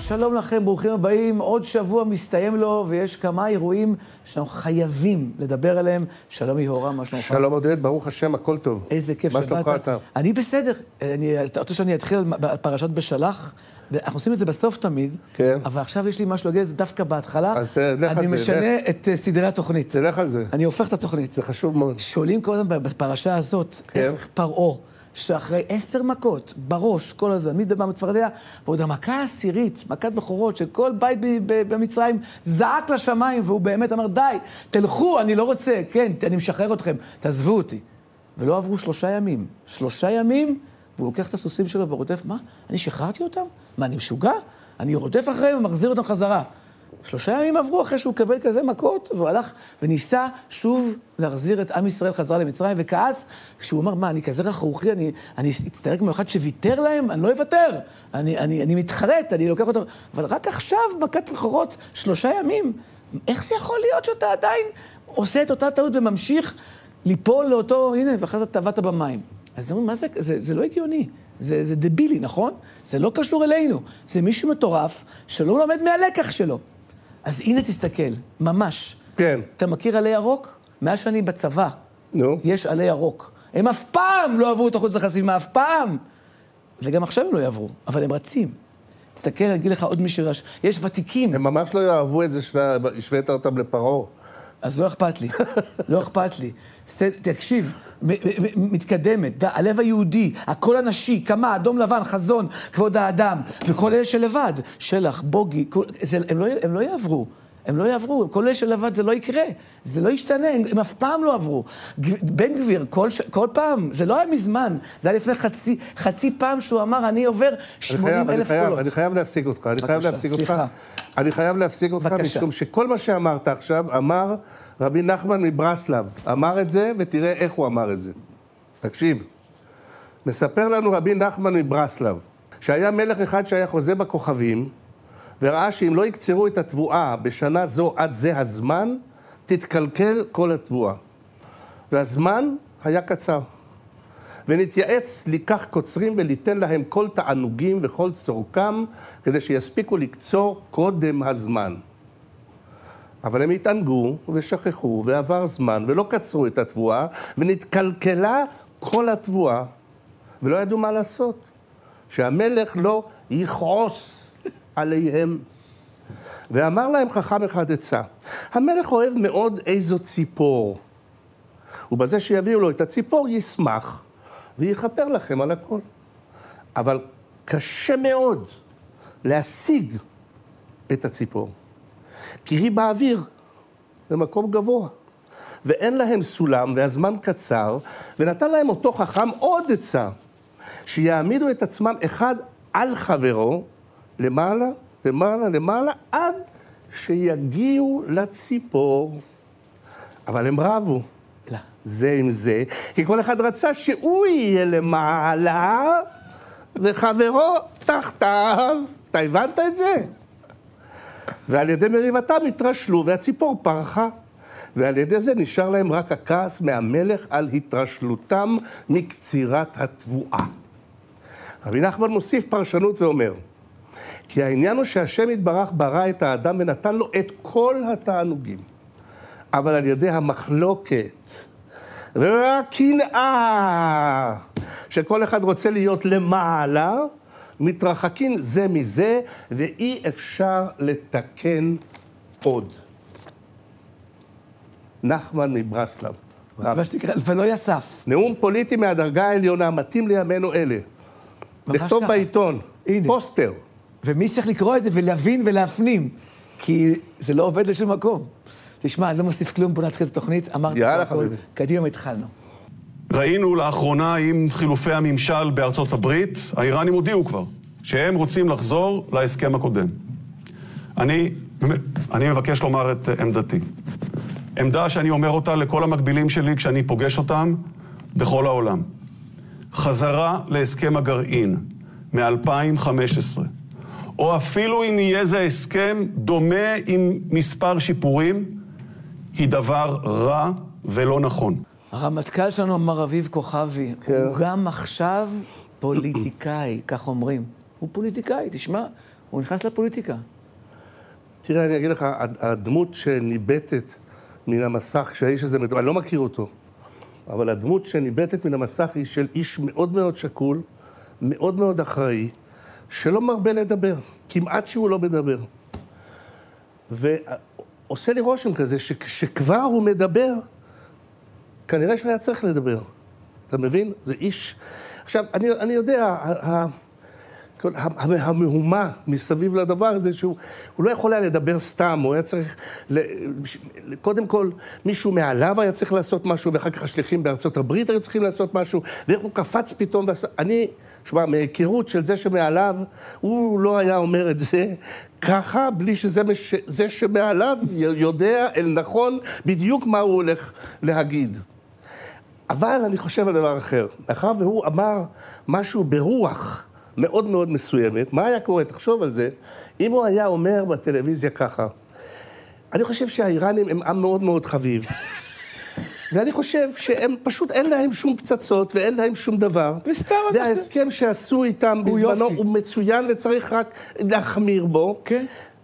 שלום לכם, ברוכים הבאים. עוד שבוע מסתיים לו, ויש כמה אירועים שאנחנו חייבים לדבר עליהם. שלום יהורם, מה שלומך? שלום עודד, ברוך השם, הכל טוב. איזה כיף שבאת. מה שלומך אתה? אני בסדר. אתה רוצה שאני אתחיל בפרשת בשלח? אנחנו עושים את זה בסוף תמיד, כן. אבל עכשיו יש לי משהו להגיד, זה דווקא בהתחלה. אז תלך על זה. אני משנה את סדרי התוכנית. תלך על זה. אני הופך את התוכנית. זה חשוב מאוד. שואלים כל הזמן בפרשה הזאת, כן. איך פרעה, שאחרי 10 מכות בראש כל הזמן, מי דבר מצפרדע, ועוד המכה העשירית, מכת בכורות, שכל בית במצרים זעק לשמיים, והוא באמת אמר, די, תלכו, אני לא רוצה, כן, אני משחרר אתכם, תעזבו אותי. ולא עברו 3 ימים. 3 ימים, והוא לוקח את הסוסים שלו ורודף, מה? אני שחררתי אותם? מה, אני משוגע? אני רודף אחריהם ומחזיר אותם חזרה. 3 ימים עברו אחרי שהוא קבל כזה מכות, והוא הלך וניסה שוב להחזיר את עם ישראל חזרה למצרים, וכעס, כשהוא אמר, מה, אני כזה רכרוכי, אני אצטרק מאחד שוויתר להם, אני לא אוותר, אני מתחרט, אני לוקח אותם, אבל רק עכשיו, מכת בכורות, 3 ימים, איך זה יכול להיות שאתה עדיין עושה את אותה טעות וממשיך ליפול לאותו, הנה, ואחרי זה טבעת במים. אז אומרים, מה זה? זה לא הגיוני. זה דבילי, נכון? זה לא קשור אלינו. זה מישהו מטורף שלא לומד מהלקח שלו. אז הנה תסתכל, ממש. כן. אתה מכיר עלי ירוק? מאז שאני בצבא, יש עלי ירוק. הם אף פעם לא עברו את אחוז החסימה, אף פעם. וגם עכשיו הם לא יעברו, אבל הם רצים. תסתכל, אני אגיד לך עוד מישהו, יש ותיקים. הם ממש לא יאהבו את זה שהשווית אותם לפרעה. אז לא אכפת לי, לא אכפת לי. תקשיב, מתקדמת, הלב היהודי, הקול הנשי, כמה, אדום לבן, חזון, כבוד האדם, וכל אלה שלבד, שלח, בוגי, הם לא יעברו, הם לא יעברו, כל אלה שלבד זה לא יקרה, זה לא ישתנה, הם אף פעם לא עברו. בן גביר, כל פעם, זה לא היה מזמן, זה היה לפני חצי פעם שהוא אמר, אני עובר 80,000 קולות. אני חייב להפסיק אותך, סליחה. אני חייב להפסיק אותך, משום שכל מה שאמרת עכשיו, אמר רבי נחמן מברסלב, אמר את זה, ותראה איך הוא אמר את זה. תקשיב, מספר לנו רבי נחמן מברסלב, שהיה מלך אחד שהיה חוזה בכוכבים, וראה שאם לא יקצרו את התבואה בשנה זו עד זה הזמן, תתקלקל כל התבואה. והזמן היה קצר. ונתייעץ לקח קוצרים וליתן להם כל תענוגים וכל צורכם, כדי שיספיקו לקצור קודם הזמן. אבל הם התענגו ושכחו ועבר זמן ולא קצרו את התבואה, ונתקלקלה כל התבואה, ולא ידעו מה לעשות. שהמלך לא יכעוס עליהם. ואמר להם חכם אחד עצה, המלך אוהב מאוד איזו ציפור, ובזה שיביאו לו את הציפור ישמח, ויחפר לכם על הכל. אבל קשה מאוד להשיג את הציפור, כי היא באוויר, במקום גבוה, ואין להם סולם, והזמן קצר, ונתן להם אותו חכם עוד עצה, שיעמידו את עצמם אחד על חברו, למעלה, למעלה, למעלה, עד שיגיעו לציפור. אבל הם רבו. לא. זה עם זה, כי כל אחד רצה שהוא יהיה למעלה, וחברו תחתיו. אתה הבנת את זה? ועל ידי מריבתם התרשלו, והציפור פרחה. ועל ידי זה נשאר להם רק הכעס מהמלך על התרשלותם מקצירת התבואה. רבי נחמן מוסיף פרשנות ואומר, כי העניין הוא שהשם יתברך ברא את האדם ונתן לו את כל התענוגים. אבל על ידי המחלוקת והקנאה, שכל אחד רוצה להיות למעלה, מתרחקים זה מזה, ואי אפשר לתקן עוד. נחמן מברסלב. ולא יסף. נאום פוליטי מהדרגה העליונה, מתאים לימינו אלה. לכתוב בעיתון, פוסטר. ומי צריך לקרוא את זה ולהבין ולהפנים, כי זה לא עובד לשום מקום. תשמע, אני לא מוסיף כלום, בוא נתחיל את התוכנית, אמרתי הכל, קדימה התחלנו. ראינו לאחרונה עם חילופי הממשל בארצות הברית, האיראנים הודיעו כבר, שהם רוצים לחזור להסכם הקודם. אני מבקש לומר את עמדתי. עמדה שאני אומר אותה לכל המקבילים שלי כשאני פוגש אותם בכל העולם. חזרה להסכם הגרעין מ-2015, או אפילו אם יהיה זה הסכם דומה עם מספר שיפורים, היא דבר רע ולא נכון. הרמטכ"ל שלנו אמר אביב כוכבי, הוא גם עכשיו פוליטיקאי, כך אומרים. הוא פוליטיקאי, תשמע, הוא נכנס לפוליטיקה. תראה, אני אגיד לך, הדמות שניבטת מן המסך, כשהאיש הזה מדבר, אני לא מכיר אותו, אבל הדמות שניבטת מן המסך היא של איש מאוד מאוד שקול, מאוד מאוד אחראי, שלא מרבה לדבר, כמעט שהוא לא מדבר. ועושה לי רושם כזה, שכשכבר הוא מדבר, כנראה שהיה צריך לדבר. אתה מבין? זה איש... עכשיו, אני יודע, המהומה מסביב לדבר הזה, שהוא לא יכול היה לדבר סתם, הוא היה צריך... קודם כל, מישהו מעליו היה צריך לעשות משהו, ואחר כך השליחים בארצות הברית היו צריכים לעשות משהו, ואיך הוא קפץ פתאום אני, שמה, מהיכרות של זה שמעליו, הוא לא היה אומר את זה ככה, בלי שזה שמעליו יודע אל נכון בדיוק מה הוא הולך להגיד. אבל אני חושב על דבר אחר. אחר והוא אמר משהו ברוח מאוד מאוד מסוימת. מה היה קורה? תחשוב על זה. אם הוא היה אומר בטלוויזיה ככה, אני חושב שהאיראנים הם עם מאוד מאוד חביב. ואני חושב שהם פשוט אין להם שום פצצות ואין להם שום דבר. וההסכם שעשו איתם בזמנו הוא מצוין וצריך רק להחמיר בו. כן.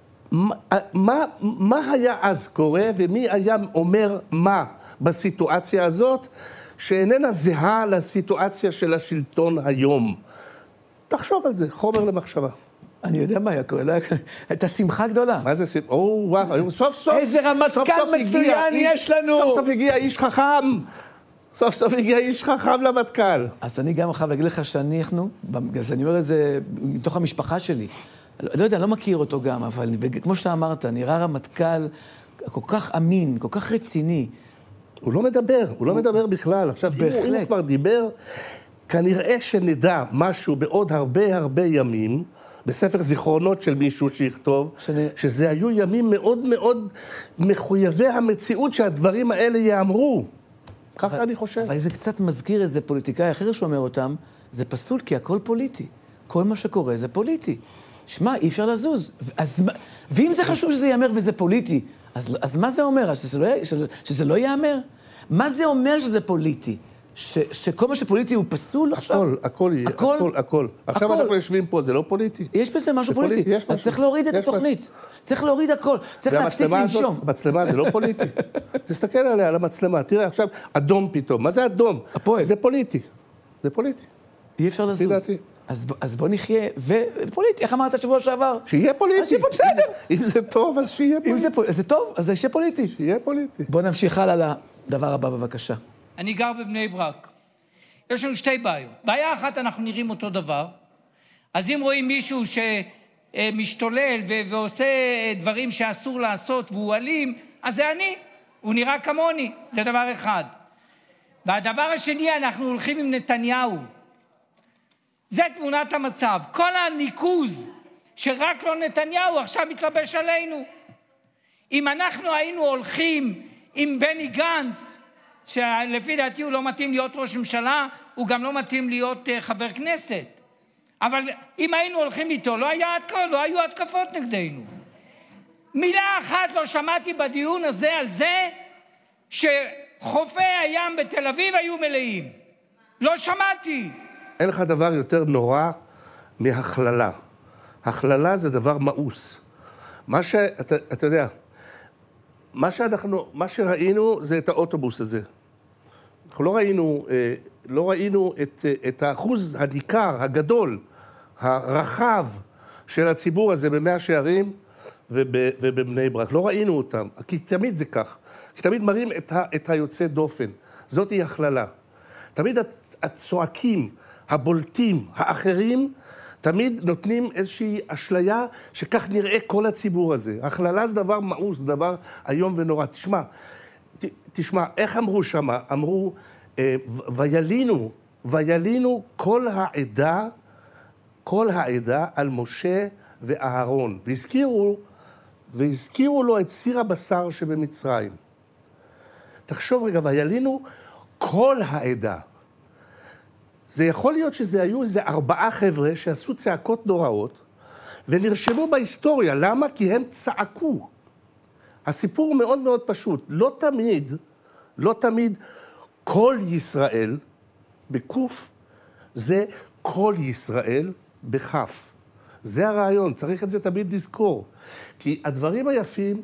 מה היה אז קורה ומי היה אומר מה בסיטואציה הזאת שאיננה זהה לסיטואציה של השלטון היום? תחשוב על זה, חומר למחשבה. אני יודע מה היה קורה, את השמחה גדולה. מה זה שמחה? וואו, סוף סוף. איזה רמטכ"ל מצוין יש לנו. סוף סוף הגיע איש חכם. סוף סוף הגיע איש חכם למטכ"ל. אז אני גם חייב להגיד לך שאנחנו, אז אני אומר את זה מתוך המשפחה שלי. לא יודע, אני לא מכיר אותו גם, אבל כמו שאתה אמרת, נראה רמטכ"ל כל כך אמין, כל כך רציני. הוא לא מדבר בכלל. עכשיו, אם הוא כבר דיבר, כנראה שנדע משהו בעוד הרבה ימים, בספר זיכרונות של מישהו שיכתוב, שזה היו ימים מאוד מאוד מחויבי המציאות שהדברים האלה יאמרו. ככה אני חושב. אבל זה קצת מזכיר איזה פוליטיקאי אחר שאומר אותם, זה פסול כי הכל פוליטי. כל מה שקורה זה פוליטי. שמע, אי אפשר לזוז. ואם זה חשוב שזה ייאמר וזה פוליטי, אז מה זה אומר? שזה לא ייאמר? מה זה אומר שזה פוליטי? שכל מה שפוליטי הוא פסול עכשיו? הכל. עכשיו אנחנו יושבים פה, זה לא פוליטי. יש בזה משהו פוליטי. אז צריך להוריד את התוכנית. צריך להוריד הכל. צריך להפסיק לנשום. המצלמה זה לא פוליטי. תסתכל עליה, על המצלמה. תראה עכשיו, אדום פתאום. מה זה אדום? הפועל. זה פוליטי. זה פוליטי. אי אפשר לזוז. אז בוא נחיה, ופוליטי, איך אמרת שבוע שעבר? שיהיה פוליטי. אז שיהיה פה בסדר. אם זה טוב, אז שיהיה פוליטי. אם זה טוב, אז שיהיה פוליטי. שיהיה פוליטי. בוא נמשיך הלאה לדבר הבא, בבקשה. אני גר בבני ברק. יש לנו שתי בעיות. בעיה אחת, אנחנו נראים אותו דבר. אז אם רואים מישהו שמשתולל ועושה דברים שאסור לעשות והוא אלים, אז זה אני. הוא נראה כמוני. זה דבר אחד. והדבר השני, אנחנו הולכים עם נתניהו. זה תמונת המצב. כל הניקוז שרק לא נתניהו עכשיו מתלבש עלינו. אם אנחנו היינו הולכים עם בני גנץ, שלפי דעתי הוא לא מתאים להיות ראש ממשלה, הוא גם לא מתאים להיות חבר כנסת. אבל אם היינו הולכים איתו, לא היו התקפות נגדנו. מילה אחת לא שמעתי בדיון הזה על זה שחופי הים בתל אביב היו מלאים. לא שמעתי. אין לך דבר יותר נורא מהכללה. הכללה זה דבר מאוס. אתה יודע, מה שראינו זה את האוטובוס הזה. אנחנו לא ראינו את האחוז הניכר, הגדול, הרחב של הציבור הזה במאה שערים ובבני ברק. לא ראינו אותם, כי תמיד זה כך. כי תמיד מראים את היוצא דופן. זאת היא הכללה. תמיד הצועקים, הבולטים, האחרים, תמיד נותנים איזושהי אשליה שכך נראה כל הציבור הזה. הכללה זה דבר מאוס, דבר איום ונורא. תשמע, איך אמרו שם? אמרו, וילינו כל העדה על משה ואהרון. והזכירו לו את סיר הבשר שבמצרים. תחשוב רגע, וילינו כל העדה. זה יכול להיות שזה היו איזה 4 חבר'ה שעשו צעקות נוראות, ונרשמו בהיסטוריה. למה? כי הם צעקו. הסיפור מאוד מאוד פשוט. לא תמיד כל ישראל בקוף, זה כל ישראל בכף. זה הרעיון, צריך את זה תמיד לזכור. כי הדברים היפים,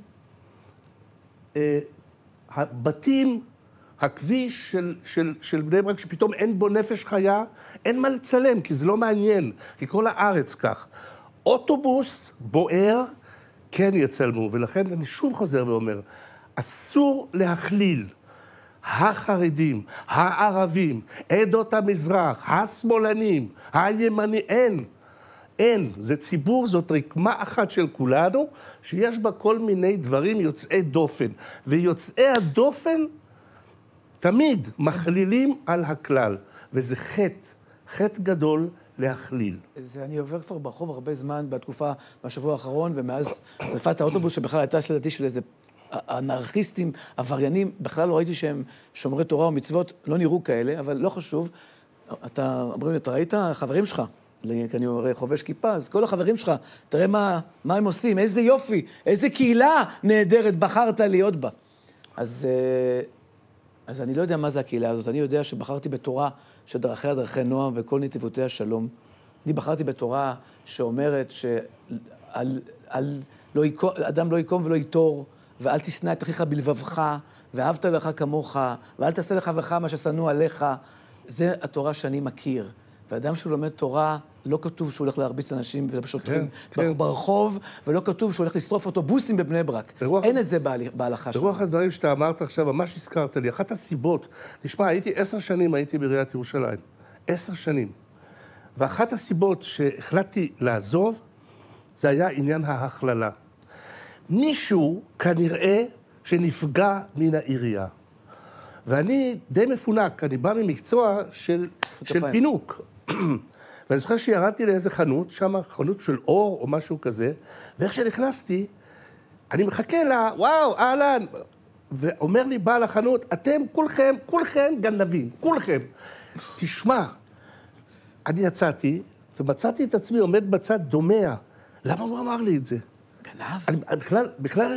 הבתים, הכביש של בני ברק, שפתאום אין בו נפש חיה, אין מה לצלם, כי זה לא מעניין, כי כל הארץ כך. אוטובוס בוער, כן יצלמו, ולכן אני שוב חוזר ואומר, אסור להכליל החרדים, הערבים, עדות המזרח, השמאלנים, הימנים, אין. זה ציבור, זאת רקמה אחת של כולנו, שיש בה כל מיני דברים יוצאי דופן. ויוצאי הדופן תמיד מכלילים על הכלל, וזה חטא גדול להכליל. אני עובר כבר ברחוב הרבה זמן בתקופה, בשבוע האחרון, ומאז שריפת האוטובוס, שבכלל הייתה שלדעתי של איזה אנרכיסטים, עבריינים, בכלל לא ראיתי שהם שומרי תורה או מצוות, לא נראו כאלה, אבל לא חשוב. אומרים לי, אתה ראית? החברים שלך, כי אני חובש כיפה, אז כל החברים שלך, תראה מה הם עושים, איזה יופי, איזה קהילה נהדרת בחרת להיות בה. אז אני לא יודע מה זה הקהילה הזאת, אני יודע שבחרתי בתורה שדרכיה דרכי נועם וכל נתיבותיה שלום. אני בחרתי בתורה שאומרת אדם לא יקום ולא יתור, ואל תשנא את אחיך בלבבך, ואהבת לך כמוך, ואל תעשה לחברך מה ששנוא עליך. זה התורה שאני מכיר. ואדם שהוא לומד תורה, לא כתוב שהוא הולך להרביץ אנשים ובשוטרים ברחוב, ולא כתוב שהוא הולך לשרוף אוטובוסים בבני ברק. אין את זה בהלכה שלנו. ברוח הדברים שאתה אמרת עכשיו, ממש הזכרת לי, אחת הסיבות, תשמע, 10 שנים הייתי בעיריית ירושלים. 10 שנים. ואחת הסיבות שהחלטתי לעזוב, זה היה עניין ההכללה. מישהו כנראה שנפגע מן העירייה. ואני די מפונק, אני בא ממקצוע של פינוק. ואני זוכר שירדתי לאיזה חנות, שם חנות של אור או משהו כזה, ואיך שנכנסתי, אני מחכה לה, וואו, אהלן, ואומר לי בעל החנות, אתם כולכם גנבים, כולכם. תשמע, אני יצאתי, ומצאתי את עצמי עומד בצד דומע. למה הוא אמר לי את זה? גנב? בכלל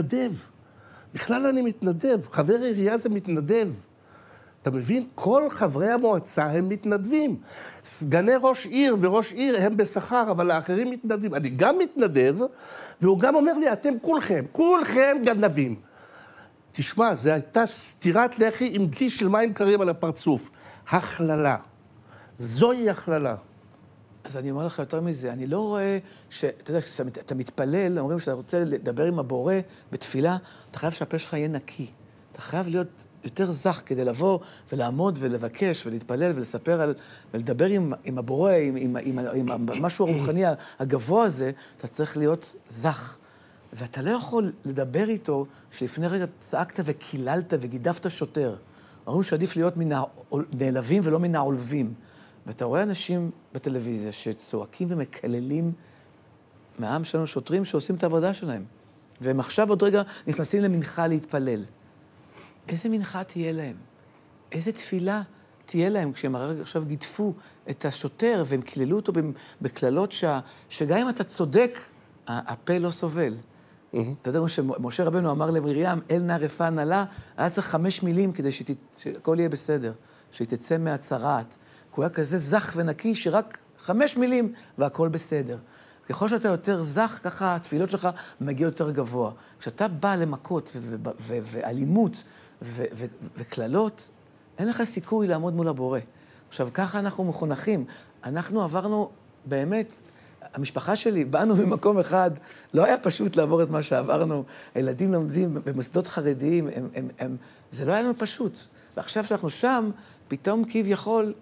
אני מתנדב. חבר עירייה זה מתנדב. אתה מבין? כל חברי המועצה הם מתנדבים. סגני ראש עיר וראש עיר הם בשכר, אבל האחרים מתנדבים. אני גם מתנדב, והוא גם אומר לי, אתם כולכם גנבים. תשמע, זו הייתה סתירת לחי עם דלי של מים קרים על הפרצוף. הכללה. זוהי הכללה. אז אני אומר לך יותר מזה, אני לא רואה אתה יודע, כשאתה מתפלל, אומרים שאתה רוצה לדבר עם הבורא בתפילה, אתה חייב שהפה שלך יהיה נקי. אתה חייב להיות יותר זך כדי לבוא ולעמוד ולבקש ולהתפלל ולספר ולדבר עם הבורא, עם משהו הרוחני הגבוה הזה, אתה צריך להיות זך. ואתה לא יכול לדבר איתו שלפני רגע צעקת וקיללת וגידפת שוטר. אומרים שעדיף להיות מן הנעלבים ולא מן העולבים. ואתה רואה אנשים בטלוויזיה שצועקים ומקללים מהעם שלנו, שוטרים שעושים את העבודה שלהם. והם עכשיו עוד רגע נכנסים למנחה להתפלל. איזה מנחה תהיה להם? איזה תפילה תהיה להם כשהם עכשיו גידפו את השוטר והם קיללו אותו בקללות שגם אם אתה צודק, הפה לא סובל. אתה יודע, משה רבנו אמר למרים, אל נא רפא נלה, היה צריך 5 מילים כדי שהכל יהיה בסדר, שהיא תצא מהצרעת. הוא היה כזה זך ונקי שרק 5 מילים והכל בסדר. ככל שאתה יותר זך, ככה התפילות שלך מגיע יותר גבוה. כשאתה בא למכות ואלימות וכללות, אין לך סיכוי לעמוד מול הבורא. עכשיו, ככה אנחנו מחונכים. אנחנו עברנו באמת, המשפחה שלי, באנו ממקום אחד, לא היה פשוט לעבור את מה שעברנו. הילדים לומדים במוסדות חרדיים, זה לא היה לנו פשוט. ועכשיו שאנחנו שם, פתאום כביכול,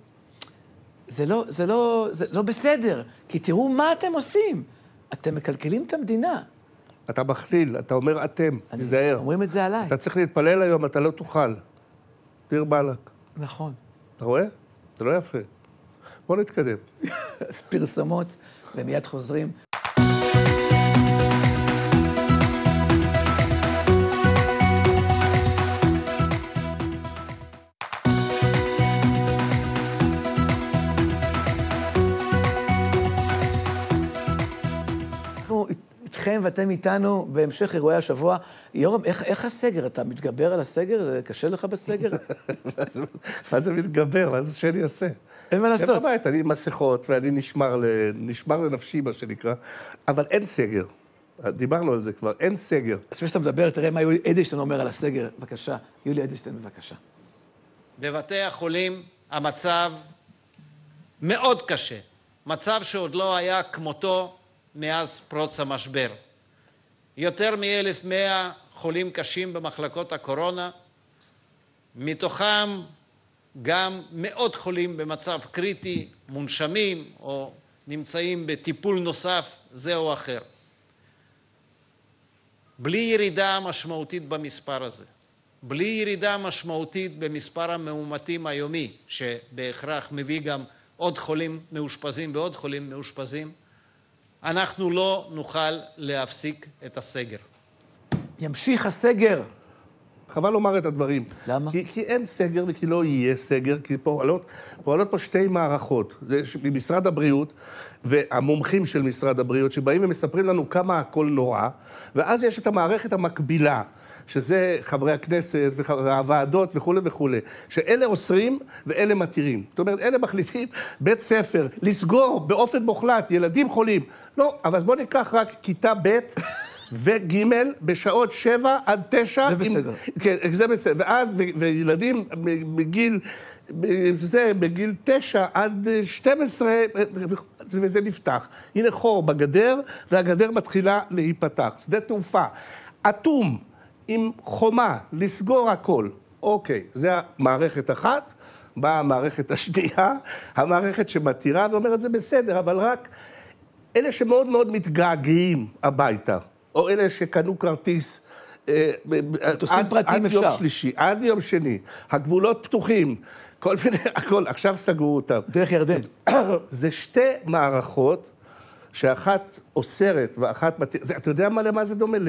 זה לא בסדר, כי תראו מה אתם עושים. אתם מקלקלים את המדינה. אתה מכליל, אתה אומר אתם, תיזהר. אומרים את זה עליי. אתה צריך להתפלל היום, אתה לא תוכל. דיר באלק. נכון. אתה רואה? זה לא יפה. בוא נתקדם. אז פרסומות, ומיד חוזרים. איתכם ואתם איתנו בהמשך אירועי השבוע. יורם, איך הסגר? אתה מתגבר על הסגר? קשה לך בסגר? מה זה מתגבר? מה זה שאני אעשה? אין מה לעשות. אני עם מסכות, ואני נשמר לנפשי, מה שנקרא, אבל אין סגר. דיברנו על זה כבר, אין סגר. אז לפני שאתה מדבר, תראה מה יולי אדלשטיין אומר על הסגר. בבקשה, יולי אדלשטיין, בבקשה. בבתי החולים המצב מאוד קשה. מצב שעוד לא היה כמותו מאז פרוץ המשבר. יותר מ-1,100 חולים קשים במחלקות הקורונה, מתוכם גם מאות חולים במצב קריטי, מונשמים או נמצאים בטיפול נוסף זה או אחר. בלי ירידה משמעותית במספר הזה, בלי ירידה משמעותית במספר המאומתים היומי, שבהכרח מביא גם עוד חולים מאושפזים ועוד חולים מאושפזים, אנחנו לא נוכל להפסיק את הסגר. ימשיך הסגר. חבל לומר את הדברים. למה? כי אין סגר וכי לא יהיה סגר, כי פועלות פה שתי מערכות. זה משרד הבריאות והמומחים של משרד הבריאות, שבאים ומספרים לנו כמה הכל נורא, ואז יש את המערכת המקבילה, שזה חברי הכנסת והוועדות וכו' וכו', שאלה אוסרים ואלה מתירים. זאת אומרת, אלה מחליטים בית ספר, לסגור באופן מוחלט, ילדים חולים. לא, אבל בואו ניקח רק כיתה ב' וג' בשעות 7 עד 9. זה בסדר. כן, זה בסדר. ואז, וילדים בגיל 9 עד 12, וזה נפתח. הנה חור בגדר, והגדר מתחילה להיפתח. שדה תעופה, אטום, עם חומה, לסגור הכל. אוקיי, זה המערכת אחת, באה המערכת השנייה, המערכת שמתירה ואומרת זה בסדר, אבל רק אלה שמאוד מאוד מתגעגעים הביתה, או אלה שקנו כרטיס עד יום שלישי, עד יום שני, הגבולות פתוחים, כל מיני, הכל, עכשיו סגרו אותם. דרך ירדן. זה שתי מערכות שאחת אוסרת ואחת מתירה. אתה יודע למה זה דומה?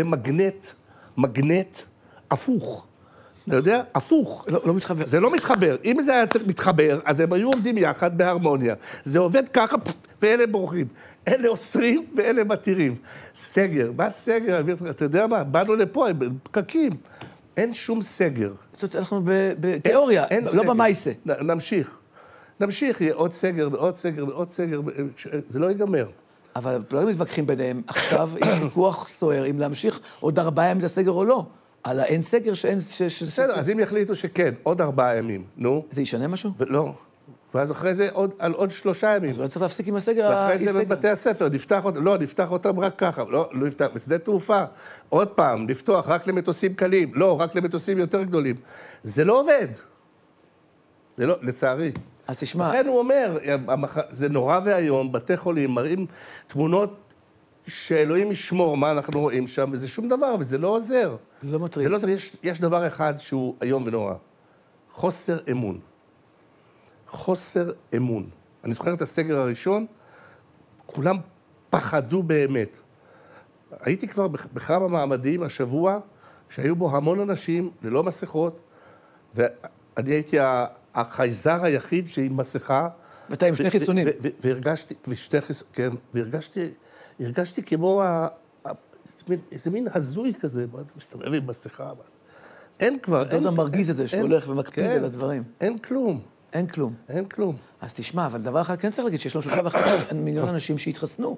מגנט הפוך. אתה יודע? הפוך. לא מתחבר. זה לא מתחבר. אם זה היה צריך להתחבר, אז הם היו עומדים יחד בהרמוניה. זה עובד ככה, ואלה בורחים. אלה אוסרים ואלה מתירים. סגר. מה סגר? אתה יודע מה? באנו לפה, הם פקקים. אין שום סגר. זאת אומרת, אנחנו בתיאוריה, לא במייסה. נמשיך, יהיה עוד סגר ועוד סגר ועוד סגר. זה לא ייגמר. אבל לא מתווכחים ביניהם. עכשיו יש ויכוח סוער אם להמשיך עוד 4 ימים את הסגר או לא. על האין סגר שאין... בסדר, אז אם יחליטו שכן, עוד 4 ימים, נו. זה ישנה משהו? לא. ואז אחרי זה על עוד 3 ימים. אז לא צריך להפסיק עם הסגר. ואחרי זה בבתי הספר, נפתח אותם רק ככה. לא נפתח. בשדה תעופה, עוד פעם, לפתוח רק למטוסים קלים. לא, רק למטוסים יותר גדולים. זה לא עובד. זה לא, לצערי. אז תשמע... לכן הוא אומר, זה נורא והיום, בתי חולים מראים תמונות שאלוהים ישמור מה אנחנו רואים שם, וזה שום דבר, וזה לא עוזר. לא מטריד. זה לא עוזר, יש דבר אחד שהוא היום ונורא. חוסר אמון. חוסר אמון. אני זוכר את הסגר הראשון, כולם פחדו באמת. הייתי כבר בכמה מעמדים השבוע, שהיו בו המון אנשים ללא מסכות, ואני הייתי החייזר היחיד שעם מסכה. ואתה עם 2 חיסונים. והרגשתי כמו איזה מין הזוי כזה, מסתובב עם מסכה. אין כבר, אתה יודע מרגיז את זה, שהוא הולך ומקפיד על הדברים. אין כלום. אין כלום. אין כלום. אז תשמע, אבל דבר אחד כן צריך להגיד, שיש לנו 3.5 מיליון אנשים שהתחסנו.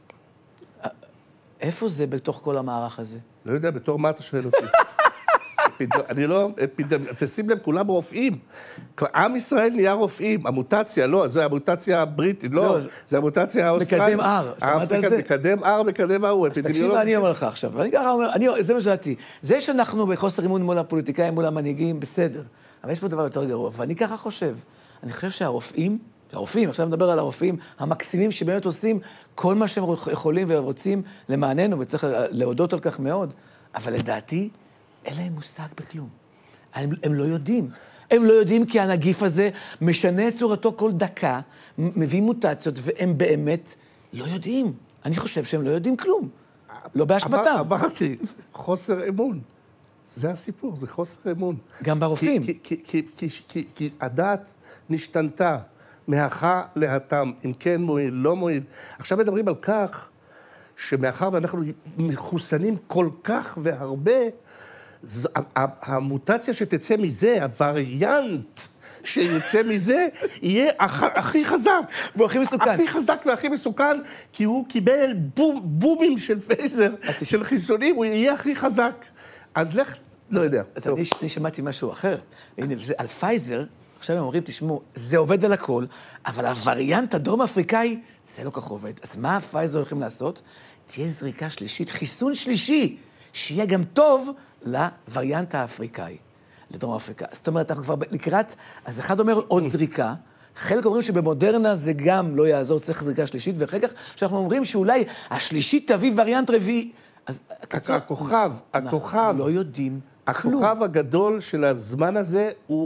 איפה זה בתוך כל המערך הזה? לא יודע, בתור מה אתה שואל אותי? אני לא, תשים לב, כולם רופאים. עם ישראל נהיה רופאים, המוטציה, לא, זו המוטציה הבריטית, לא, זו המוטציה האוסטרלית. מקדם R, שמעת על זה? מקדם R, הוא אז תקשיב מה אני אומר לך עכשיו, ואני ככה אומר, זה מה שדעתי, זה שאנחנו בחוסר אמון מול הפוליטיקאים, מול המנהיגים, בסדר, אבל יש פה דבר יותר גרוע, ואני ככה חושב, אני חושב שהרופאים, עכשיו נדבר על הרופאים המקסימים שבאמת עושים כל מה שהם יכולים ורוצים למעננו, וצריך להודות על כך מאוד, אבל לדעתי, אין להם מושג בכלום. הם לא יודעים. הם לא יודעים כי הנגיף הזה משנה את צורתו כל דקה, מביא מוטציות, והם באמת לא יודעים. אני חושב שהם לא יודעים כלום. לא באשמתם. אמרתי, חוסר אמון. זה הסיפור, זה חוסר אמון. גם ברופאים. כי הדת נשתנתה מהכה להתם, אם כן מועיל, לא מועיל. עכשיו מדברים על כך שמאחר ואנחנו מחוסנים כל כך והרבה, המוטציה שתצא מזה, הווריאנט שיצא מזה יהיה הכי חזק. והוא הכי מסוכן. הכי חזק והכי מסוכן, כי הוא קיבל בומים של פייזר, של חיסונים, הוא יהיה הכי חזק. אז לך, לא יודע. אני שמעתי משהו אחר. הנה, על פייזר, עכשיו הם אומרים, תשמעו, זה עובד על הכל, אבל הווריאנט הדרום אפריקאי, זה לא כך עובד. אז מה פייזר הולכים לעשות? תהיה זריקה שלישית, חיסון שלישי, שיהיה גם טוב לווריאנט האפריקאי, לדרום אפריקה. זאת אומרת, אנחנו כבר לקראת, אז אחד אומר עוד זריקה, חלק אומרים שבמודרנה זה גם לא יעזור, צריך זריקה שלישית, ואחר כך שאנחנו אומרים שאולי השלישית תביא וריאנט רביעי. אז הכוכב, לא יודעים כלום. הכוכב הגדול של הזמן הזה הוא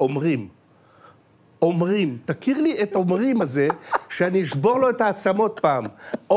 אומרים, תכיר לי את אומרים הזה, שאני אשבור לו את העצמות פעם.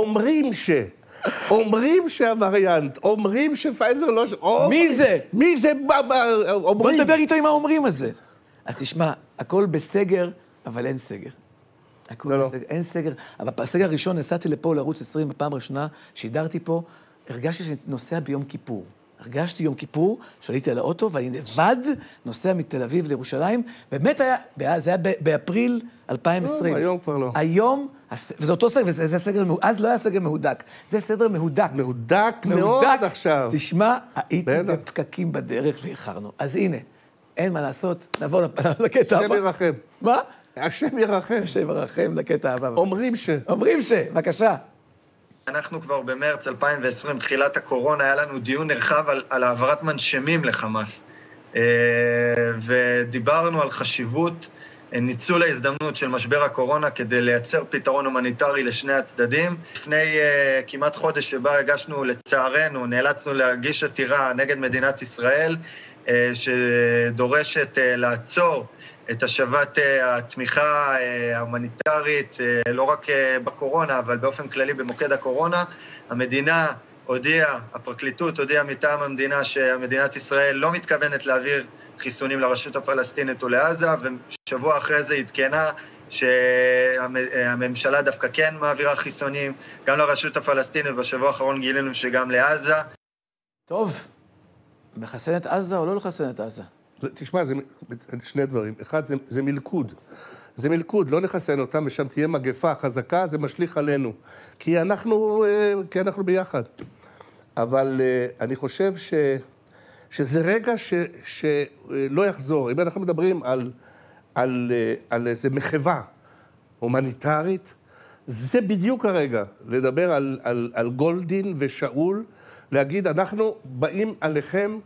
אומרים שהווריאנט, אומרים שפייזר לא... מי זה? מי זה? אומרים. בוא נדבר איתו עם האומרים הזה. אז תשמע, הכל בסגר, אבל אין סגר. הכל בסגר, אין סגר. אבל בסגר הראשון נסעתי לפה לערוץ 20, בפעם הראשונה, שידרתי פה, הרגשתי שאני נוסע ביום כיפור. הרגשתי יום כיפור, שעליתי על האוטו, ואני לבד נוסע מתל אביב לירושלים, באמת זה היה באפריל 2020. היום כבר לא. היום, וזה אותו סגר, וזה סגר, אז לא היה סגר מהודק, זה סגר מהודק. מהודק מאוד עכשיו. תשמע, הייתי בפקקים בדרך ואיחרנו. אז הנה, אין מה לעשות, נעבור לקטע הבא. השם ירחם. מה? השם ירחם. השם ירחם לקטע הבא. אומרים בבקשה. אנחנו כבר במרץ 2020, תחילת הקורונה, היה לנו דיון נרחב על העברת מנשמים לחמאס. ודיברנו על חשיבות ניצול ההזדמנות של משבר הקורונה כדי לייצר פתרון הומניטרי לשני הצדדים. לפני כמעט חודש שבה הגשנו, לצערנו, נאלצנו להגיש עתירה נגד מדינת ישראל, שדורשת לעצור את השבת התמיכה ההומניטרית, לא רק בקורונה, אבל באופן כללי במוקד הקורונה. המדינה הודיעה, הפרקליטות הודיעה מטעם המדינה שמדינת ישראל לא מתכוונת להעביר חיסונים לרשות הפלסטינית ולעזה, ושבוע אחרי זה התקנה שהממשלה דווקא כן מעבירה חיסונים, גם לרשות הפלסטינית, בשבוע האחרון גילינו שגם לעזה. טוב, מחסן את עזה או לא לחסן את עזה? תשמע, זה שני דברים. אחד, זה מלכוד. זה מלכוד, לא נחסן אותם, ושם תהיה מגפה חזקה, זה משליך עלינו. כי אנחנו ביחד. אבל אני חושב שזה רגע שלא יחזור. אם אנחנו מדברים על איזה מחווה הומניטרית, זה בדיוק הרגע, לדבר על גולדין ושאול, להגיד, אנחנו באים עליכם,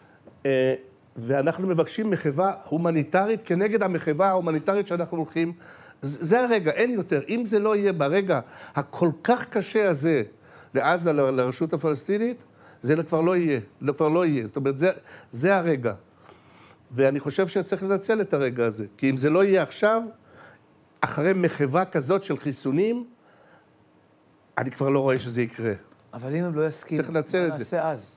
ואנחנו מבקשים מחווה הומניטרית כנגד המחווה ההומניטרית שאנחנו הולכים. זה הרגע, אין יותר. אם זה לא יהיה ברגע הכל כך קשה הזה לעזה, לרשות הפלסטינית, זה כבר לא יהיה. זאת אומרת, זה הרגע. ואני חושב שצריך לנצל את הרגע הזה. כי אם זה לא יהיה עכשיו, אחרי מחווה כזאת של חיסונים, אני כבר לא רואה שזה יקרה. אבל אם הם לא יסכים, צריך לנצל את זה. נעשה אז.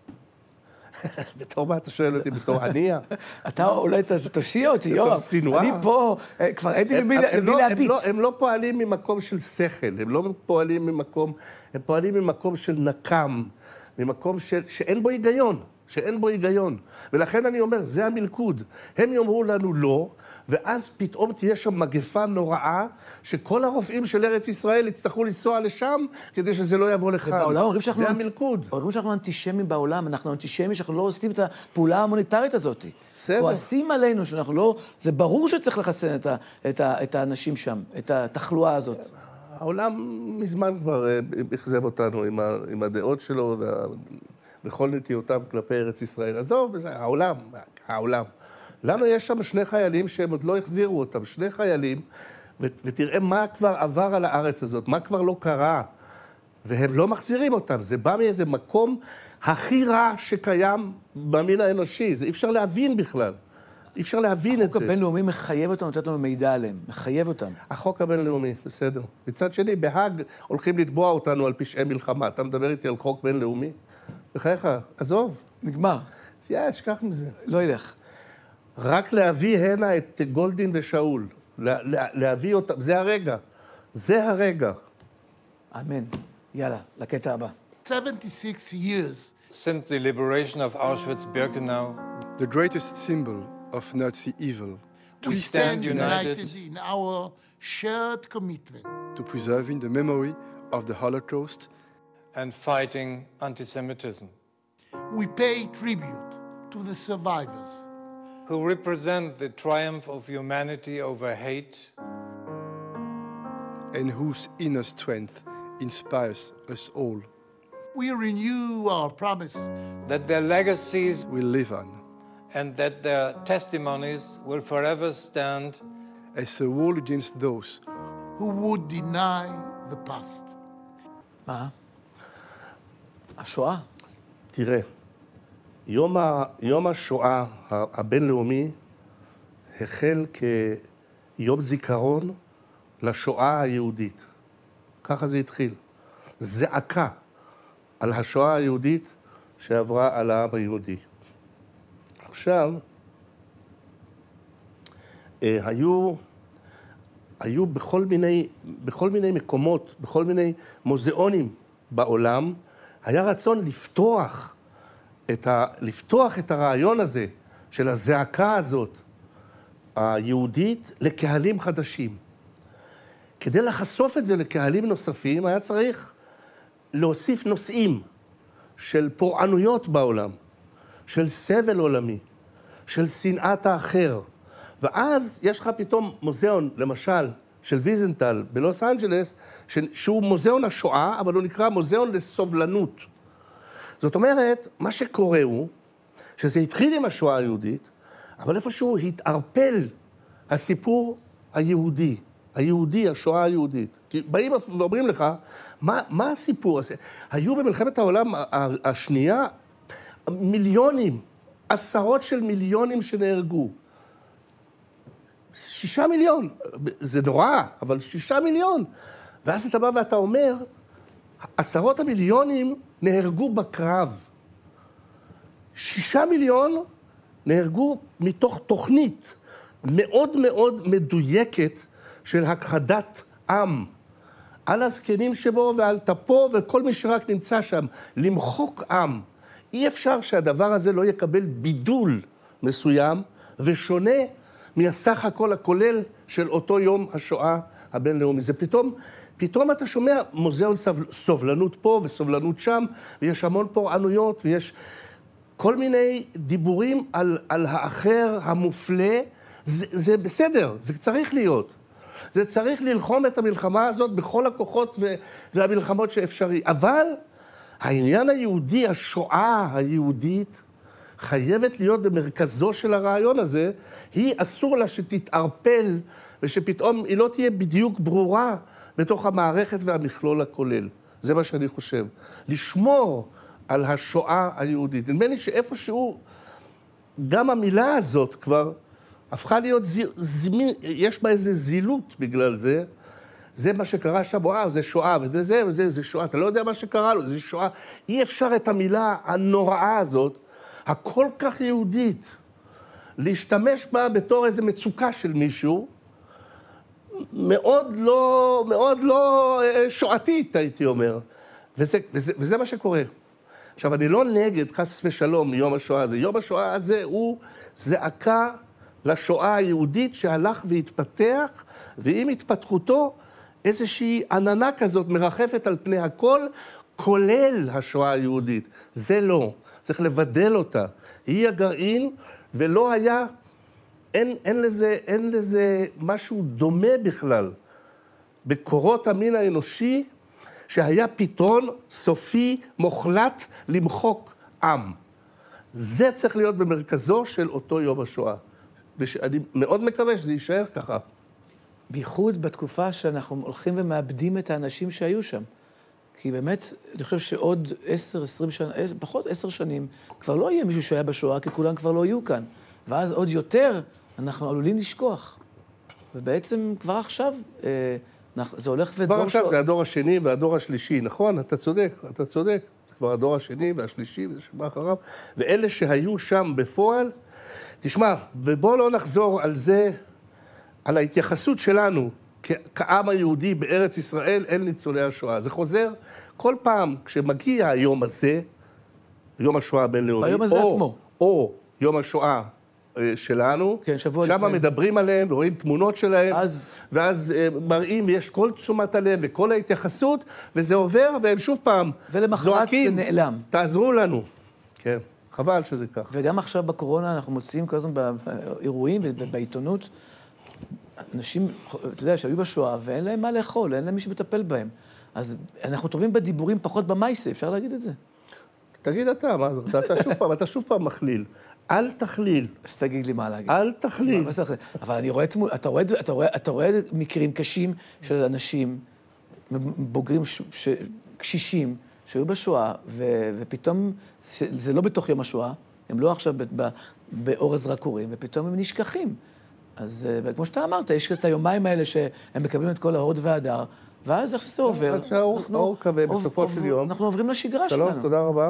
בתור מה אתה שואל אותי? בתור עניה? אתה אולי תושיע אותי, יורם. אני פה, כבר הייתי למי להביט. הם לא פועלים ממקום של שכל, הם לא פועלים ממקום, הם פועלים ממקום של נקם, ממקום שאין בו היגיון. ולכן אני אומר, זה המלכוד. הם יאמרו לנו לא, ואז פתאום תהיה שם מגפה נוראה, שכל הרופאים של ארץ ישראל יצטרכו לנסוע לשם, כדי שזה לא יבוא לכאן. זה המלכוד. אומרים שאנחנו אנטישמים בעולם, אנחנו אנטישמים שאנחנו לא עושים את הפעולה המוניטרית הזאת. כועסים עלינו שאנחנו לא... זה ברור שצריך לחסן את האנשים שם, את התחלואה הזאת. העולם מזמן כבר אכזב אותנו עם הדעות שלו וכל נטיותיו כלפי ארץ ישראל. עזוב, העולם. לנו יש שם שני חיילים שהם עוד לא החזירו אותם, שני חיילים, ותראה מה כבר עבר על הארץ הזאת, מה כבר לא קרה, והם לא מחזירים אותם. זה בא מאיזה מקום הכי רע שקיים במין האנושי, זה אי אפשר להבין בכלל. אי אפשר להבין את זה. החוק הבינלאומי מחייב אותנו, נותן לנו מידע עליהם, מחייב אותם. החוק הבינלאומי, בסדר. מצד שני, בהאג הולכים לתבוע אותנו על פשעי מלחמה. אתה מדבר איתי על חוק בינלאומי? בחייך, עזוב. נגמר. שכח מזה. לא ילך. רק להביא הנה את גולדין ושאול. להביא אותם, זה הרגע. אמן. יאללה, לקטע הבא. 76 years since the liberation of Auschwitz-Birkenau, the greatest symbol of Nazi evil, We stand united in our shared commitment to preserving the memory of the Holocaust and fighting anti-Semitism. We pay tribute to the survivors who represent the triumph of humanity over hate and whose inner strength inspires us all. We renew our promise that their legacies will live on and that their testimonies will forever stand as a wall against those who would deny the past. מה? השואה. תראה, יום השואה הבינלאומי החל כיום זיכרון לשואה היהודית. ככה זה התחיל. זעקה על השואה היהודית שעברה על העם היהודי. עכשיו, היו בכל מיני מקומות, בכל מיני מוזיאונים בעולם, היה רצון לפתוח את הרעיון הזה של הזעקה הזאת היהודית לקהלים חדשים. כדי לחשוף את זה לקהלים נוספים, היה צריך להוסיף נושאים של פורענויות בעולם, של סבל עולמי, של שנאת האחר. ואז יש לך פתאום מוזיאון, למשל, של ויזנטל בלוס אנג'לס, שהוא מוזיאון השואה, אבל הוא נקרא מוזיאון לסובלנות. זאת אומרת, מה שקורה הוא, שזה התחיל עם השואה היהודית, אבל איפשהו התערפל הסיפור היהודי, השואה היהודית. כי באים ואומרים לך, מה הסיפור הזה? היו במלחמת העולם השנייה מיליונים, עשרות של מיליונים שנהרגו. 6 מיליון, זה נורא, אבל 6 מיליון. ואז אתה בא ואתה אומר, עשרות המיליונים נהרגו בקרב. 6 מיליון נהרגו מתוך תוכנית מאוד מאוד מדויקת של הכחדת עם. על הזקנים שבו ועל טפו וכל מי שרק נמצא שם, למחוק עם. אי אפשר שהדבר הזה לא יקבל בידול מסוים ושונה מהסך הכל הכולל של אותו יום השואה הבינלאומי. זה פתאום אתה שומע מוזיאון סובלנות פה וסובלנות שם, ויש המון פורענויות, ויש כל מיני דיבורים על האחר המופלא. זה בסדר, זה צריך להיות. זה צריך ללחום את המלחמה הזאת בכל הכוחות והמלחמות שאפשרי. אבל העניין היהודי, השואה היהודית, חייבת להיות במרכזו של הרעיון הזה. היא אסור לה שתתערפל ושפתאום היא לא תהיה בדיוק ברורה בתוך המערכת והמכלול הכולל. זה מה שאני חושב. לשמור על השואה היהודית. נדמה לי שאיפשהו גם המילה הזאת כבר הפכה להיות יש בה איזו זילות בגלל זה. זה מה שקרה שם, זה שואה, וזה שואה. אתה לא יודע מה שקרה לו, זה שואה. אי אפשר את המילה הנוראה הזאת, הכל כך יהודית, להשתמש בה בתור איזו מצוקה של מישהו, מאוד לא שואתית, הייתי אומר. וזה מה שקורה. עכשיו, אני לא נגד, חס ושלום, יום השואה הזה. יום השואה הזה הוא זעקה לשואה היהודית שהלך והתפתח, ועם התפתחותו איזושהי עננה כזאת מרחפת על פני הכל, כולל השואה היהודית. זה לא. צריך לבדל אותה. היא הגרעין, ולא היה, אין לזה משהו דומה בכלל. בקורות המין האנושי, שהיה פתרון סופי מוחלט למחוק עם. זה צריך להיות במרכזו של אותו יום השואה. ואני מאוד מקווה שזה יישאר ככה. בייחוד בתקופה שאנחנו הולכים ומאבדים את האנשים שהיו שם. כי באמת, אני חושב שעוד 10-20 שנה, פחות 10 שנים, כבר לא יהיה מישהו שהיה בשואה, כי כולם כבר לא יהיו כאן. ואז עוד יותר אנחנו עלולים לשכוח. ובעצם כבר עכשיו, זה הולך ודור... כבר עכשיו זה הדור השני והדור השלישי, נכון? אתה צודק. זה כבר הדור השני והשלישי, וזה שבא אחריו. ואלה שהיו שם בפועל, תשמע, ובוא לא נחזור על זה, על ההתייחסות שלנו, כעם היהודי בארץ ישראל אל ניצולי השואה. זה חוזר כל פעם כשמגיע היום הזה, יום השואה הבינלאומי, ביום הזה עצמו. או יום השואה שלנו, כן, שבוע שם לפני. מדברים עליהם ורואים תמונות שלהם, ואז מראים, ויש כל תשומת הלב וכל ההתייחסות, וזה עובר, והם שוב פעם זועקים, זה נעלם. תעזרו לנו. כן, חבל שזה כך. וגם עכשיו בקורונה אנחנו מוצאים כל הזמן באירועים ובעיתונות, אנשים, אתה יודע, שהיו בשואה, ואין להם מה לאכול, אין להם מי שמטפל בהם. אז אנחנו טובים בדיבורים, פחות במייסה, אפשר להגיד את זה? תגיד אתה, מה זה? אתה שוב פעם מכליל. אל תכליל. אז תגיד לי מה להגיד. אל תכליל. אבל אני רואה, אתה רואה מקרים קשים של אנשים, בוגרים, קשישים, שהיו בשואה, ופתאום, זה לא בתוך יום השואה, הם לא עכשיו באורז רקורים, ופתאום הם נשכחים. אז כמו שאתה אמרת, יש את היומיים האלה שהם מקבלים את כל ההוד וההדר, ואז איך שזה עובר, אנחנו עוברים לשגרה שלנו. שלום, תודה רבה.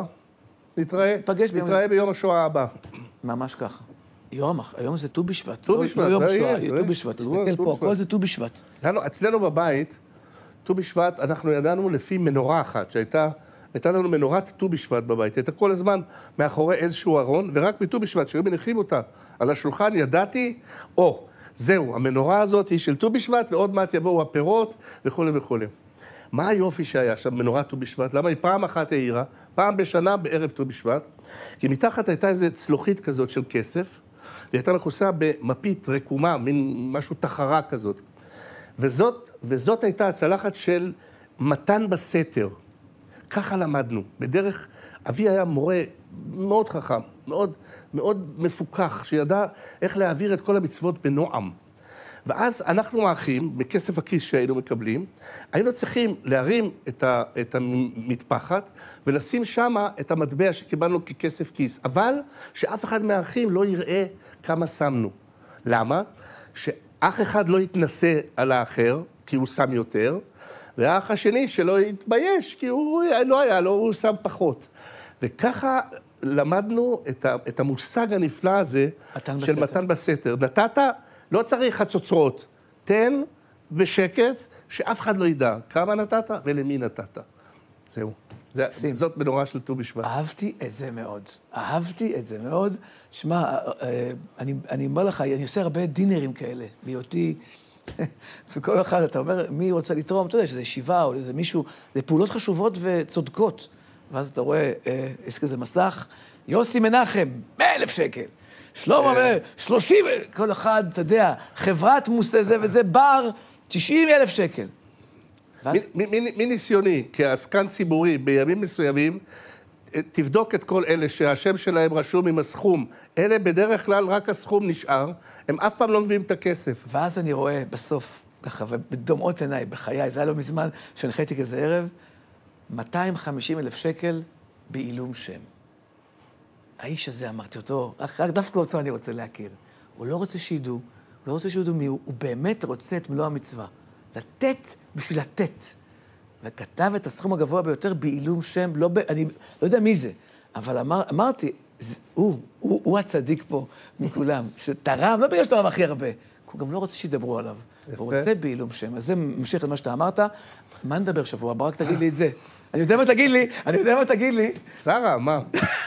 נתראה ביום השואה הבא. ממש ככה. היום זה ט"ו בשבט. לא יום שואה, ט"ו בשבט. תסתכל פה, הכל זה ט"ו בשבט. אצלנו בבית, ט"ו בשבט, אנחנו ידענו לפי מנורה אחת, הייתה לנו מנורת ט"ו בשבט בבית. הייתה כל הזמן מאחורי איזשהו ארון, ורק בט"ו בשבט, שהיו מניחים אותה על השולחן, ידעתי, זהו, המנורה הזאת היא של ט"ו בשבט, ועוד מעט יבואו הפירות וכו' וכו'. מה היופי שהיה שם, מנורת ט"ו בשבט? למה היא פעם אחת העירה, פעם בשנה בערב ט"ו בשבט? כי מתחת הייתה איזו צלוחית כזאת של כסף, והיא הייתה מכוסה במפית רקומה, מין משהו תחרה כזאת. וזאת הייתה הצלחת של מתן בסתר. ככה למדנו. בדרך, אבי היה מורה מאוד חכם, מאוד, מאוד מפוכח, שידע איך להעביר את כל המצוות בנועם. ואז אנחנו האחים, בכסף הכיס שהיינו מקבלים, היינו צריכים להרים את המטפחת ולשים שמה את המטבע שקיבלנו ככסף כיס. אבל שאף אחד מהאחים לא יראה כמה שמנו. למה? שאח אחד לא יתנסה על האחר, כי הוא שם יותר, והאח השני שלא יתבייש, כי הוא לא היה לו, הוא שם פחות. וככה למדנו את המושג הנפלא הזה של מתן בסתר. נתת, לא צריך חצוצרות, תן בשקט, שאף אחד לא ידע כמה נתת ולמי נתת. זהו. זאת מנורה של ט"ו בשבט. אהבתי את זה מאוד. שמע, אני אומר לך, אני עושה הרבה דינרים כאלה, בהיותי, וכל אחד, אתה אומר, מי רוצה לתרום? אתה יודע, שזה ישיבה או איזה מישהו, זה פעולות חשובות וצודקות. ואז אתה רואה, יש כזה מסך, יוסי מנחם, 100,000 שקל. שלמה, 30, כל אחד, אתה יודע, חברת מוסה זה וזה, בר, 90,000 שקל. מניסיוני, כעסקן ציבורי, בימים מסוימים, תבדוק את כל אלה שהשם שלהם רשום עם הסכום. אלה בדרך כלל רק הסכום נשאר, הם אף פעם לא מביאים את הכסף. ואז אני רואה בסוף, ככה, בדומעות עיניי, בחיי, זה היה לא מזמן, שהנחיתי כזה ערב, 250,000 שקל בעילום שם. האיש הזה, אמרתי אותו, רק דווקא אותו אני רוצה להכיר. הוא לא רוצה שידעו, מי הוא, הוא באמת רוצה את מלוא המצווה. לתת בשביל לתת. וכתב את הסכום הגבוה ביותר בעילום שם, אני לא יודע מי זה, אבל אמרתי, הוא הצדיק פה מכולם, שתרם, לא בגלל שתרם הכי הרבה, הוא גם לא רוצה שידברו עליו, הוא רוצה בעילום שם. אז זה ממשיך את מה שאתה אמרת, מה נדבר שבוע? רק תגיד לי את זה. אני יודע מה תגיד לי. שרה, מה?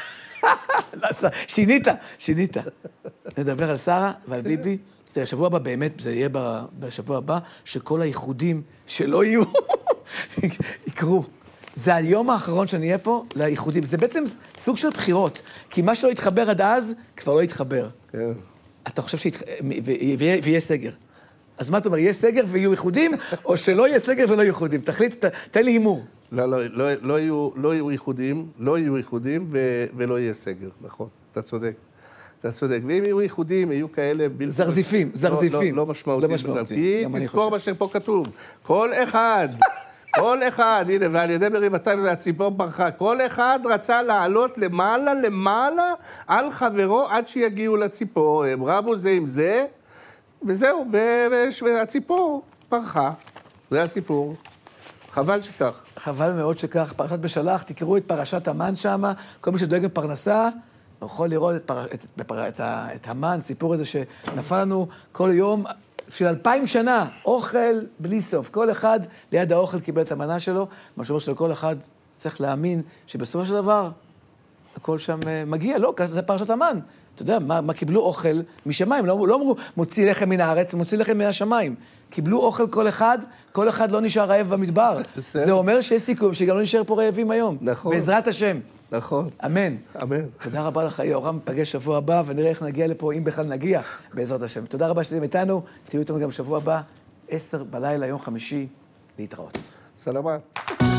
שינית. נדבר על שרה ועל ביבי. תראה, השבוע הבא באמת, זה יהיה בשבוע הבא, שכל הייחודים שלא יהיו, יקרו. זה היום האחרון שאני אהיה פה לייחודים. זה בעצם סוג של בחירות, כי מה שלא יתחבר עד אז, כבר לא יתחבר. כן. אתה חושב ויהיה סגר. אז מה אתה אומר, יהיה סגר ויהיו ייחודים, או שלא יהיה סגר ולא ייחודים? תחליט, תן לי הימור. לא יהיו ייחודים, ולא יהיה סגר, נכון, אתה צודק. ואם יהיו ייחודים, יהיו כאלה בלתי... זרזיפים. לא משמעותיים. כי תזכור מה שפה כתוב. כל אחד, הנה, ועל ידי מריבתם והציפור ברכה, כל אחד רצה לעלות למעלה על חברו עד שיגיעו לציפור. הם רבו זה עם זה, וזהו, והציפור ברכה. זה הסיפור. חבל שכך. חבל מאוד שכך. פרשת בשלח, תקראו את פרשת המן שם, כל מי שדואג בפרנסה, יכול לראות את המן, סיפור הזה שנפל לנו כל יום, של 2000 שנה, אוכל בלי סוף. כל אחד ליד האוכל קיבל את המנה שלו, מה שאומר שלכל אחד צריך להאמין שבסופו של דבר, הכל שם מגיע, לא, זה פרשת המן. אתה יודע, מה קיבלו אוכל משמיים, לא אמרו מוציא לחם מן הארץ, מוציא לחם מן השמיים. קיבלו אוכל כל אחד לא נשאר רעב במדבר. זה אומר שיש סיכום שגם לא נשאר פה רעבים היום. נכון. בעזרת השם. נכון. אמן. אמן. תודה רבה לך, יורם, נפגש שבוע הבא, ונראה איך נגיע לפה, אם בכלל נגיע, בעזרת השם. תודה רבה שאתם איתנו, תהיו איתנו גם שבוע הבא, 10 בלילה, יום חמישי, להתראות. סלמת.